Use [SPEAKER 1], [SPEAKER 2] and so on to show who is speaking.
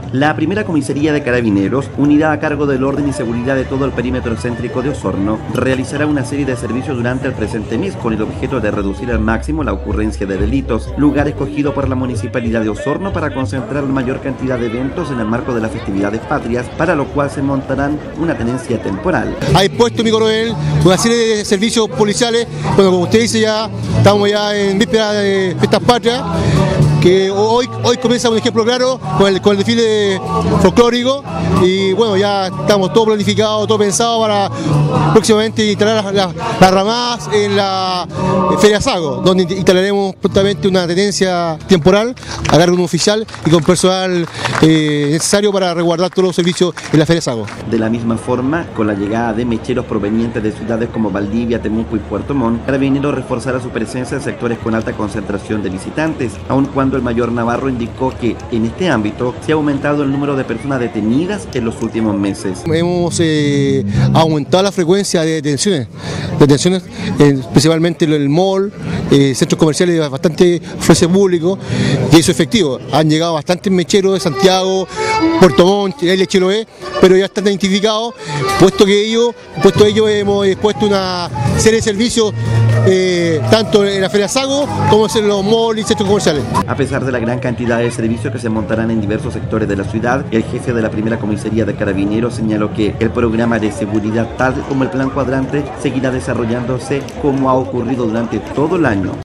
[SPEAKER 1] La primera comisaría de Carabineros, unidad a cargo del orden y seguridad de todo el perímetro céntrico de Osorno, realizará una serie de servicios durante el presente mes con el objeto de reducir al máximo la ocurrencia de delitos, lugar escogido por la Municipalidad de Osorno para concentrar la mayor cantidad de eventos en el marco de las festividades patrias, para lo cual se montarán una tenencia temporal.
[SPEAKER 2] Hay puesto, mi coronel, una serie de servicios policiales. Bueno, como usted dice, ya estamos ya en víspera de fiestas patrias, que hoy comienza un ejemplo claro con el desfile folclórico, y bueno, ya estamos todo planificado, todo pensado para próximamente instalar las ramadas en la Feria Sago, donde instalaremos prontamente una tenencia temporal a cargo de un oficial y con personal necesario para resguardar todos los servicios en la Feria Sago.
[SPEAKER 1] De la misma forma, con la llegada de mecheros provenientes de ciudades como Valdivia, Temuco y Puerto Montt, Carabineros reforzará su presencia en sectores con alta concentración de visitantes, aun cuando el mayor Navarro indicó que en este ámbito se ha aumentado el número de personas detenidas en los últimos meses.
[SPEAKER 2] Hemos aumentado la frecuencia de detenciones, principalmente en el mall, centros comerciales de bastante ofrece público, y eso es efectivo. Han llegado bastantes mecheros de Santiago, Puerto Montt, Isla Chiloé, pero ya están identificados, puesto ello hemos dispuesto una serie de servicios tanto en la Feria Sago como en los malls y centros comerciales.
[SPEAKER 1] A pesar de la gran cantidad de servicios que se montarán en diversos sectores de la ciudad, el jefe de la primera comisaría de Carabineros señaló que el programa de seguridad, tal como el plan cuadrante, seguirá desarrollándose como ha ocurrido durante todo el año.